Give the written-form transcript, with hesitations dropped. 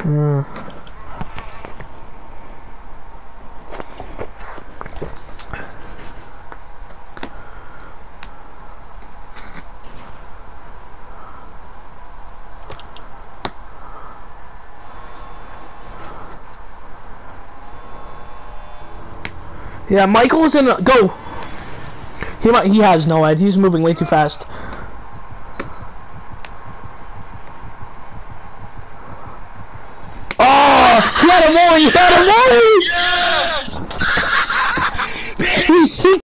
Mm. Yeah, Michael's in. Go. He has no head. He's moving way too fast. Oh, he had a volley. He had a volley.